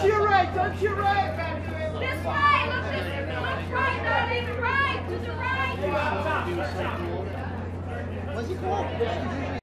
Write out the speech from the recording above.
to your right, turn to your right. This way, look right, not even right, to the right. What's he called?